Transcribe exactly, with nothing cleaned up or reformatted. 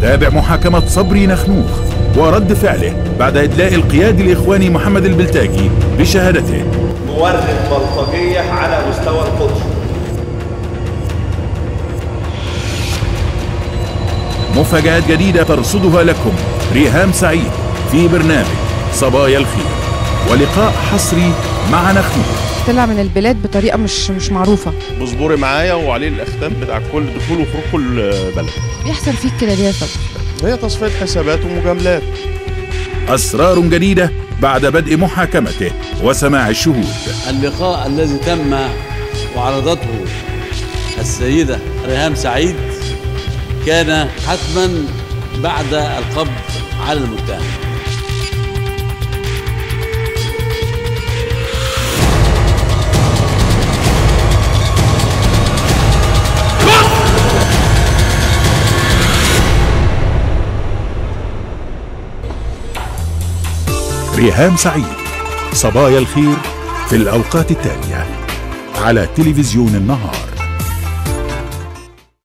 تابع محاكمة صبري نخنوخ ورد فعله بعد إدلاء القيادي الإخواني محمد البلتاجي بشهادته. مورد بلطجية على مستوى القدس. مفاجآت جديدة ترصدها لكم ريهام سعيد في برنامج صبايا الخير، ولقاء حصري مع نخنوخ. طلع من البلاد بطريقه مش مش معروفه. بصبوري معايا وعليه الاختام بتاع كل دخول وخروج كل بلد. بيحصل فيك كده ليه يا صبري؟ هي تصفيه حسابات ومجاملات. أسرار جديدة بعد بدء محاكمته وسماع الشهود. اللقاء الذي تم وعرضته السيدة ريهام سعيد كان حتما بعد القبض على المتهم. ريهام سعيد، صبايا الخير في الأوقات التالية على تلفزيون النهار.